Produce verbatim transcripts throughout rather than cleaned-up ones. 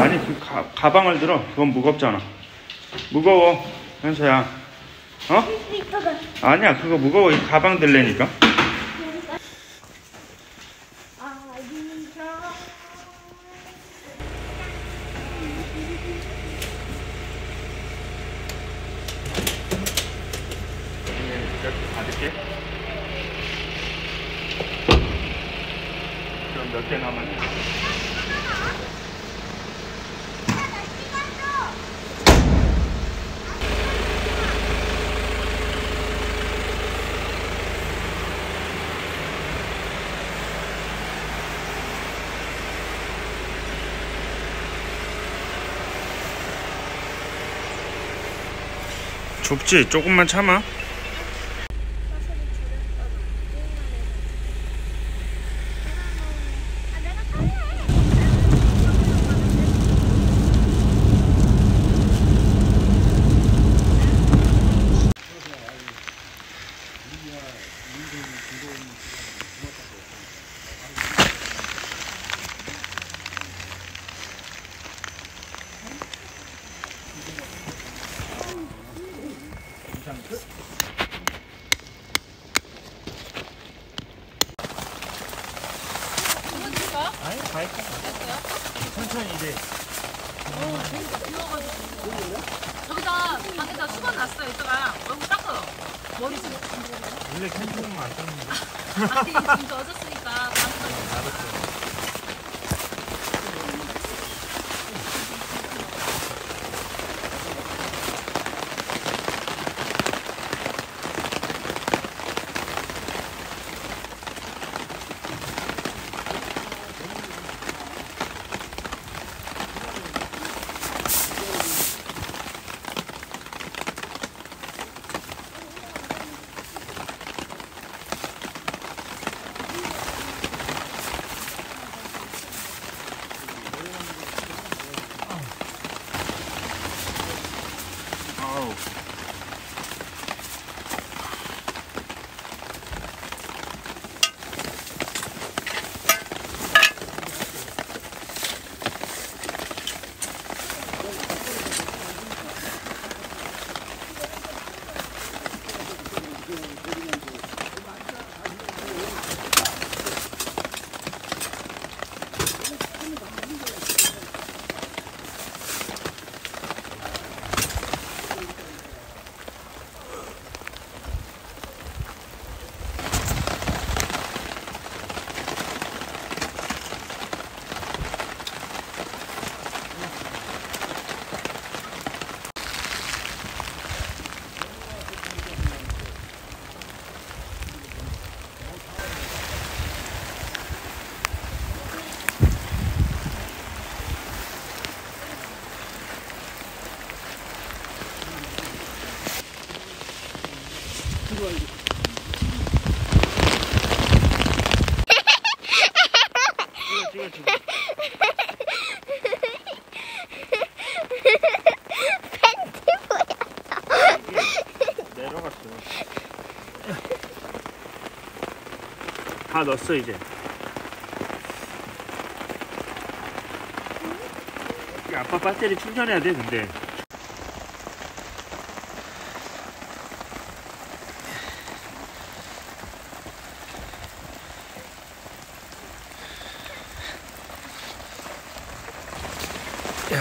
아니 그 가, 가방을 들어. 그건 무겁잖아. 무거워 현서야. 어? 아니야 그거 무거워. 이 가방 들래니까. 이렇게 받을게. 그럼 몇 개 남았냐? 좁지? 조금만 참아. 아니, 다 했잖아. 천천히 이제. 어, 그러니까 비워가지고. 여기다 방에다 수건 놨어요. 이따가 얼굴 닦아요. 머리 좀. 원래 캠핑은 안 닦는데. 아니, 지금 젖었으니까. 알았어. 찍어 찍어. 팬티 보였어. 내려갔어. 다 넣었어 이제. 이 아빠 배터리 충전해야 돼 근데. 야.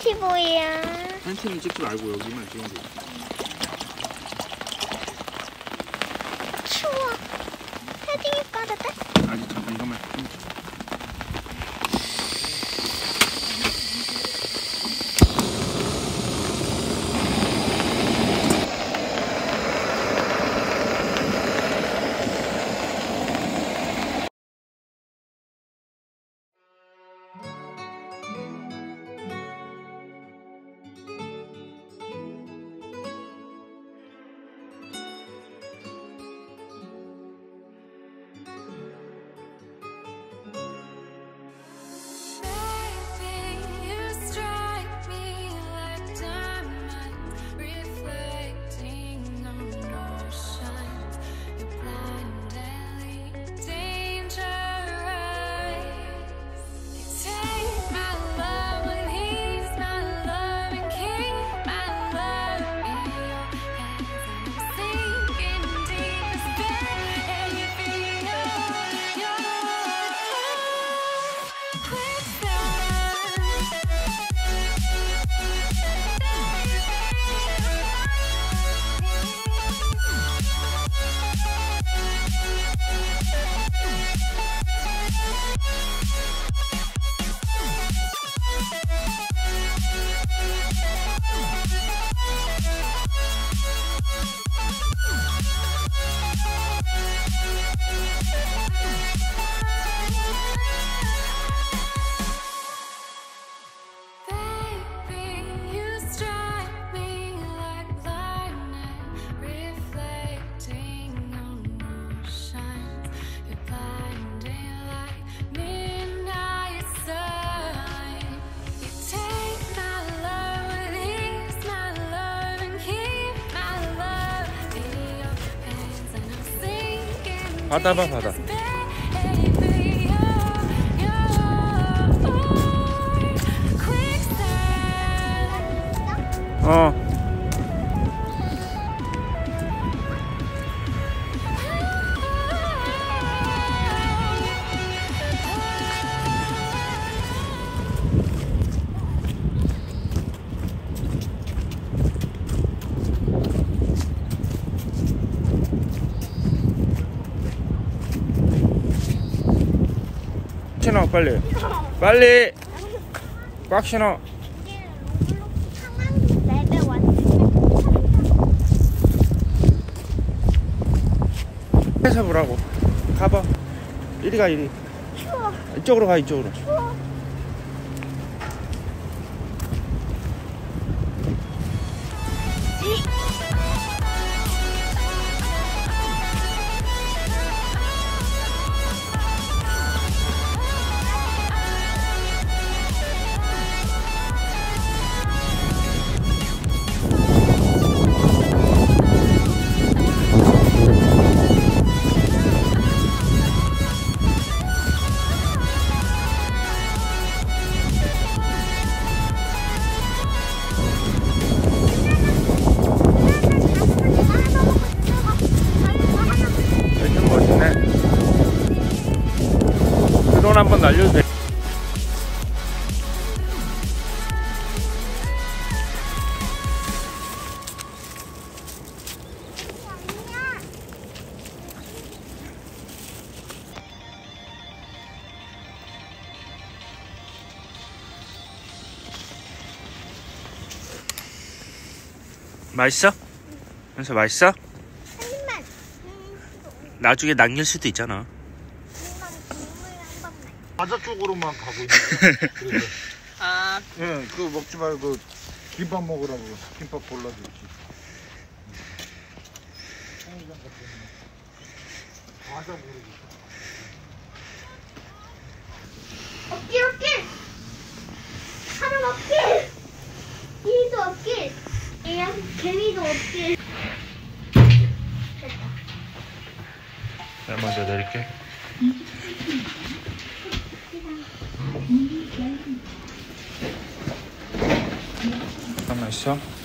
팬티 뭐야? 팬티는 찍지 말고 여기만 찍으면 돼. 추워. 패딩 입어도 돼? 아직 잠깐 이거만. 바다 봐, 바다. 어. 신어 빨리 빨리 꽉 신어. 해서 보라고. 가봐. 이리 가 이리. 추워. 이쪽으로 가 이쪽으로. 추워. 드론 한번 날려도 돼. 맛있어? 현서 맛있어? 한 입만. 나중에 남길 수도 있잖아. 과자 쪽으로만 가고 있는데. 그래서 아, 예, 그거 먹지 말고 김밥 먹으라고 김밥 골라줬지. 과자 모르겠어. 어깨 어깨. 사람 어깨. 개미도 어깨. 얘야 개미도 어깨. 내가 먼저 내릴게. 잠깐만 있어.